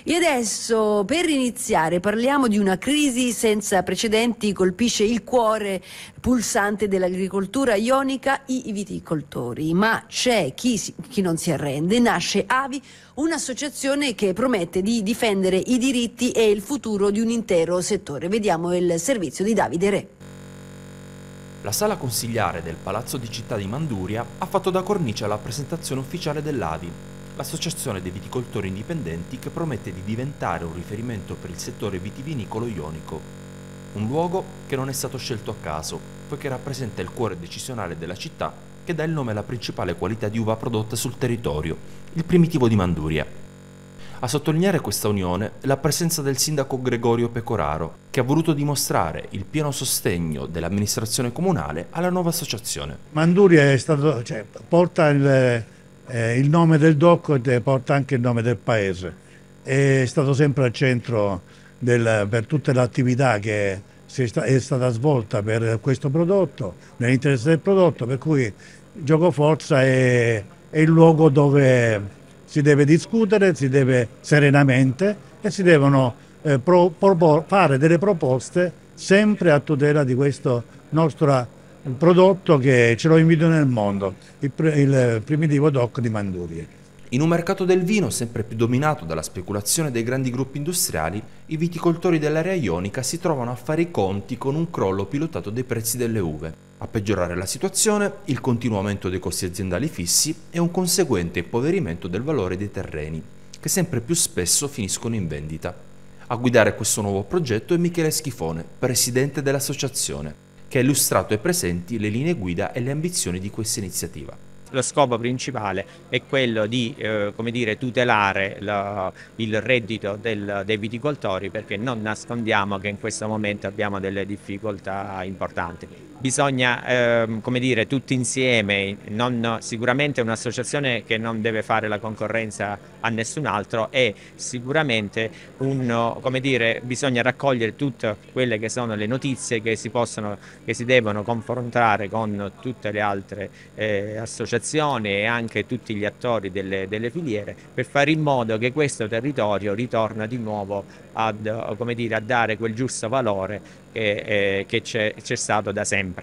E adesso, per iniziare, parliamo di una crisi senza precedenti, colpisce il cuore pulsante dell'agricoltura ionica, i viticoltori. Ma c'è chi non si arrende. Nasce AVI, un'associazione che promette di difendere i diritti e il futuro di un intero settore. Vediamo il servizio di Davide Re. La sala consigliare del Palazzo di Città di Manduria ha fatto da cornice alla presentazione ufficiale dell'AVI, l'associazione dei viticoltori indipendenti che promette di diventare un riferimento per il settore vitivinicolo ionico. Un luogo che non è stato scelto a caso, poiché rappresenta il cuore decisionale della città che dà il nome alla principale qualità di uva prodotta sul territorio, il primitivo di Manduria. A sottolineare questa unione è la presenza del sindaco Gregorio Pecoraro, che ha voluto dimostrare il pieno sostegno dell'amministrazione comunale alla nuova associazione. Manduria è stato, porta il nome del DOC e porta anche il nome del paese. È stato sempre al centro per tutte le attività che è stata svolta per questo prodotto, nell'interesse del prodotto, per cui Giocoforza è il luogo dove si deve discutere, si deve serenamente e si devono fare delle proposte sempre a tutela di questo nostro prodotto che ce lo invidio nel mondo, il primitivo DOC di Manduria. In un mercato del vino sempre più dominato dalla speculazione dei grandi gruppi industriali, i viticoltori dell'area ionica si trovano a fare i conti con un crollo pilotato dei prezzi delle uve. A peggiorare la situazione, il continuo aumento dei costi aziendali fissi e un conseguente impoverimento del valore dei terreni, che sempre più spesso finiscono in vendita. A guidare questo nuovo progetto è Michele Schifone, presidente dell'associazione, che ha illustrato ai presenti le linee guida e le ambizioni di questa iniziativa. Lo scopo principale è quello di come dire, tutelare il reddito dei viticoltori, perché non nascondiamo che in questo momento abbiamo delle difficoltà importanti. Bisogna come dire, tutti insieme, sicuramente un'associazione che non deve fare la concorrenza a nessun altro, e sicuramente come dire, bisogna raccogliere tutte quelle che sono le notizie che si devono confrontare con tutte le altre associazioni e anche tutti gli attori delle filiere, per fare in modo che questo territorio ritorna di nuovo come dire, a dare quel giusto valore che c'è stato da sempre.